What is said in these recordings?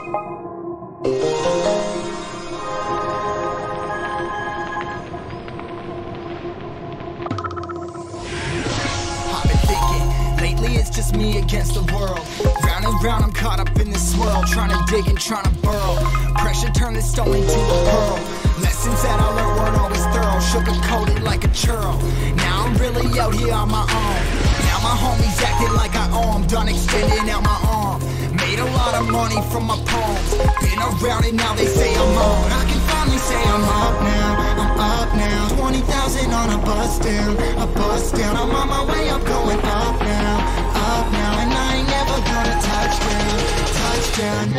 Lately it's just me against the world. Round and round I'm caught up in this swirl, trying to dig and trying to burrow. Pressure turned this stone into a pearl. Lessons that I learned weren't always thorough, sugar-coated like a churl. Now I'm really out here on my own. Now my homies acting like I owe 'em, done extending out my arm. Made a lot of money from my poems. Been around and now they say I'm on. I can finally say I'm up now, I'm up now. 20,000 on a bus down, a bus down. I'm on my way up, going up now, and I ain't never gonna touch down, touchdown.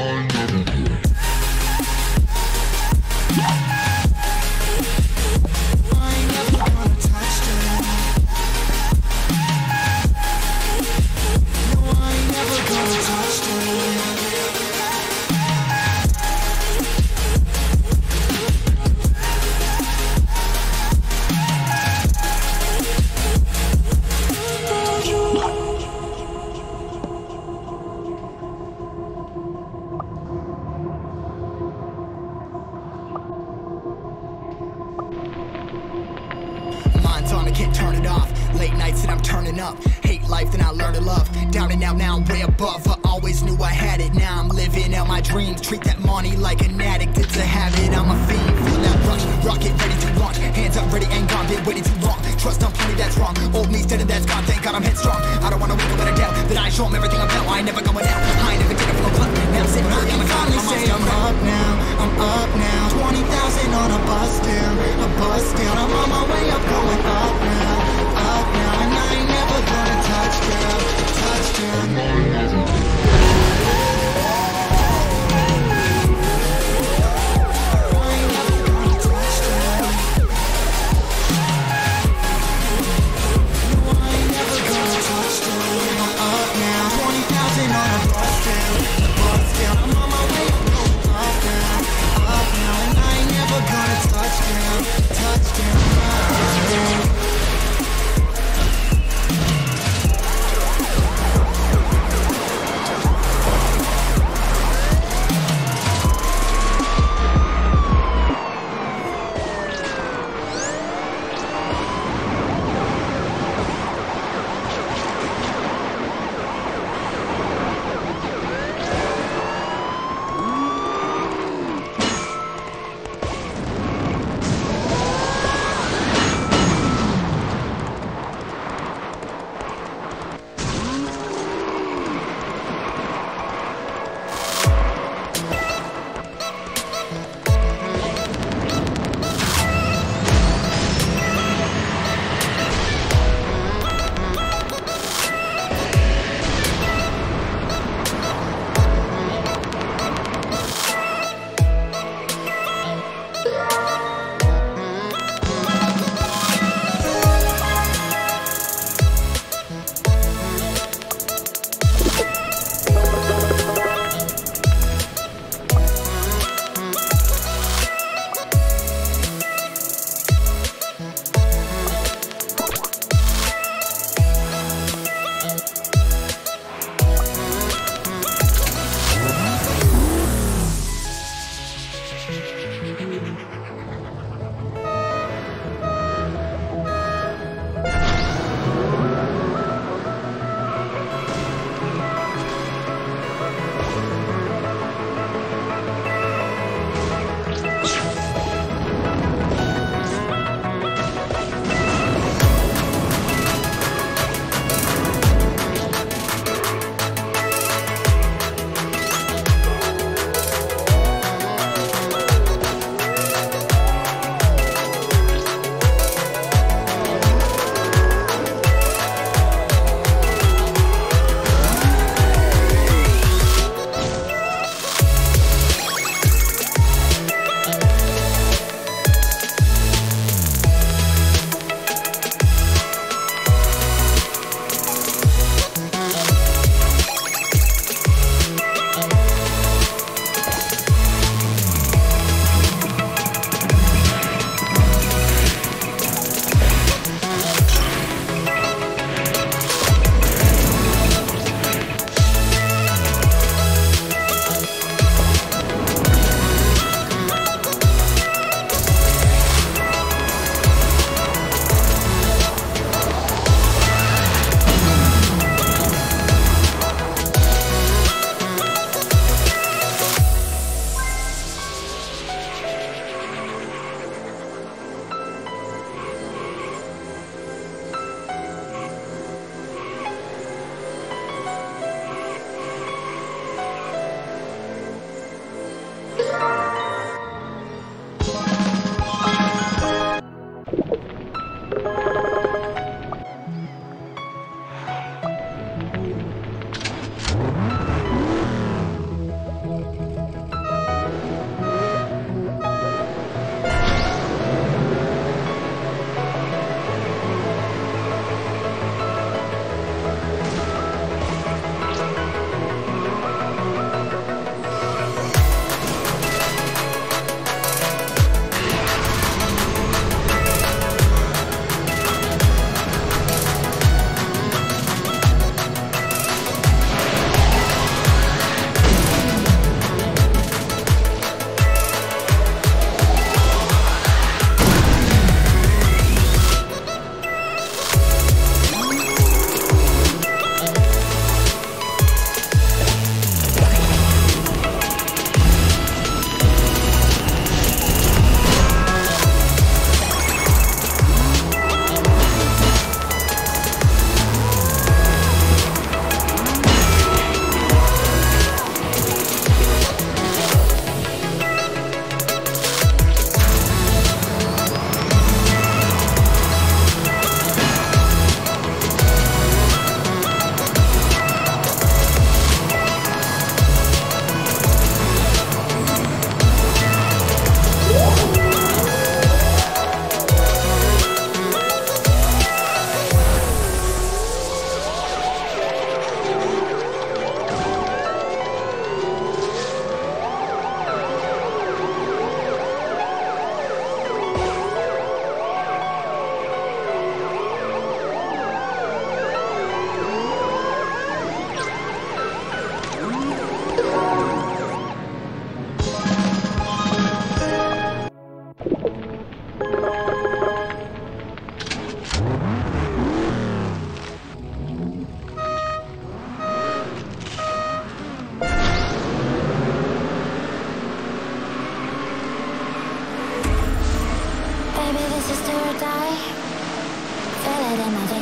On, I can't turn it off. Late nights and I'm turning up. Hate life, then I learn to love. Down and out, now I'm way above. I always knew I had it. Now I'm living out my dreams. Treat that money like an addict. It's a habit, I'm a fiend. Feel that rush, rocket ready to launch. Hands up, ready and gone. Been waiting too long. Trust on plenty, that's wrong. Old me's dead and that's gone. Thank God I'm headstrong. I don't wanna wake up with a doubt that I show 'em everything I'm about. I ain't never going out. I ain't never taking from a club. Now I'm sitting back. I'm finally say I'm up now. I'm up now. 20,000 on a bus down, a bus down. I'm on my way up, going up now, and I ain't never gonna touch down, touchdown. Touchdown.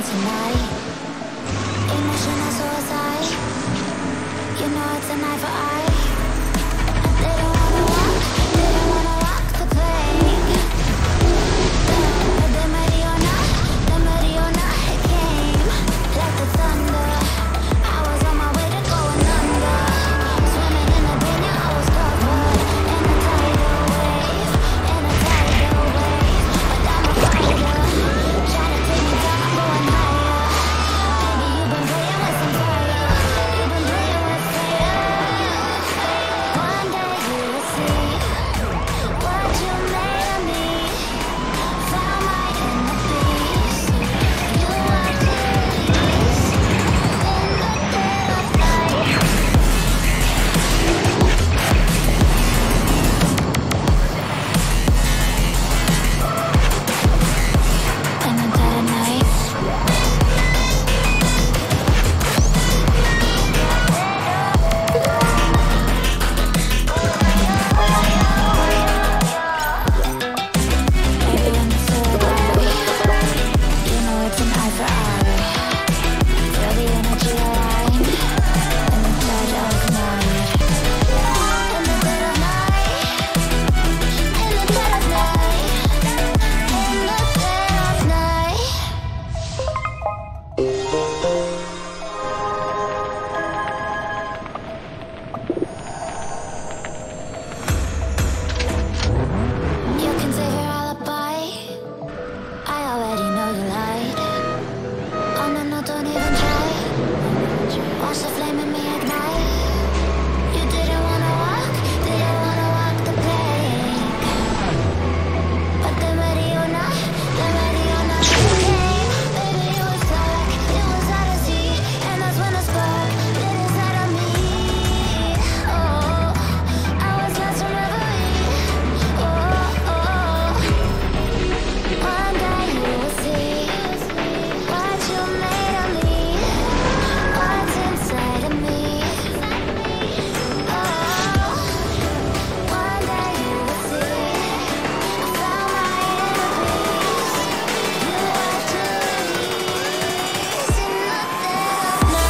tonight. Emotional suicide. You know it's a night for eye. They don't wanna walk the plank. But they're ready or not, it came like the thunder. I was on my way to going under. Swimming in the bin, I was covered in a tidal wave, But I'm a fighter. Try to take me down, I'm going higher. Baby, you've been playing with some fire. You've been playing with fire. One day you will see what you made of me. Found my inner peace. You are peace in the dead of night. In the dead of night. Baby, when it's so blurry, you know it's an eye for eye. Feel the energy align in the dead of night. In the dead of night. In the dead of night. In the dead of night. You can save your alibi. I already know you lied. Oh no, don't even try. Watch the flame in me ignite. You didn't wanna walk the plank. But then ready or not, it came. Baby, it was dark, it was out of sea, and that's when the spark lit inside of me. Oh, I was lost in reverie. One day you will see what you made of me, what's inside of me. One day you will see I found my inner peace. You are peace in the dead of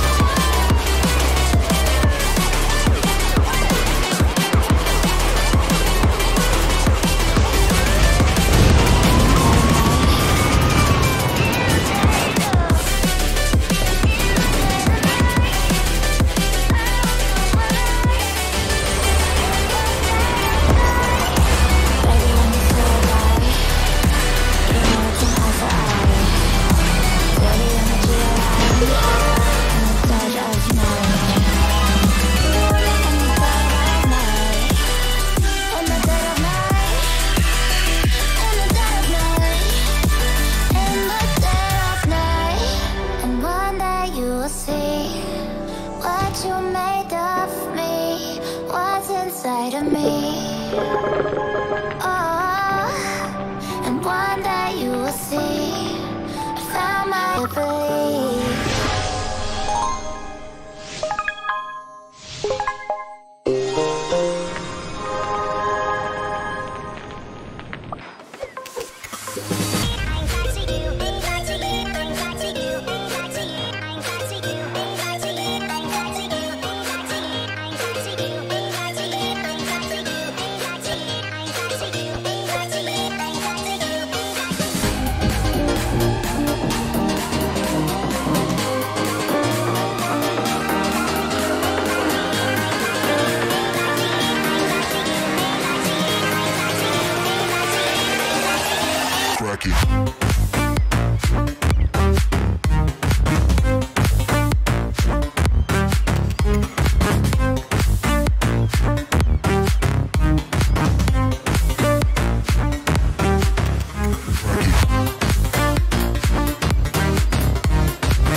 Baby, when it's so bright, you know it's an eye for eye. Feel the energy align in the dead of night. In the dead of night. In the dead of night. In the dead of night. In the dead of night. And one day you will see what you made of me, what's inside of me. Oh, and one day you will see I found my belief. Crack it.